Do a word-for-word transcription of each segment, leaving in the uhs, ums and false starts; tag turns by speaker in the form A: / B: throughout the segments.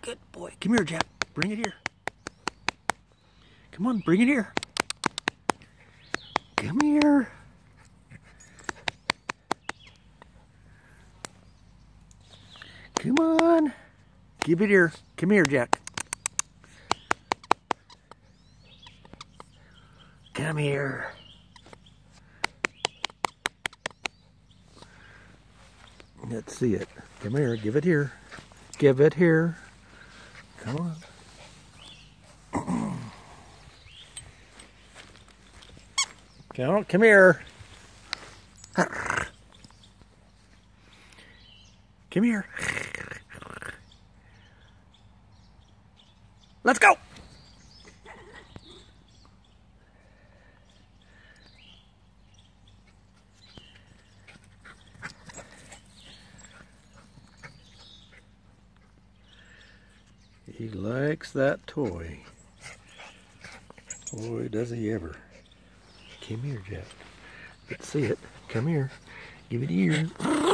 A: Good boy. Come here, Jack. Bring it here. Come on, bring it here. Come here. Come on. Give it here. Come here, Jack. Come here. Let's see it. Come here. Give it here. Give it here. Come on. Come on. Come here. Come here. Let's go. He likes that toy. Boy, does he ever. Come here, Jack. Let's see it. Come here. Give it here.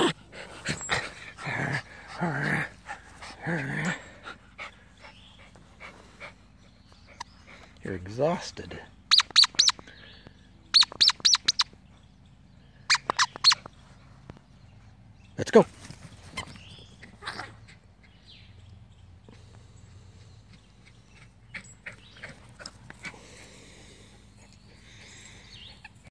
A: You're exhausted. Let's go.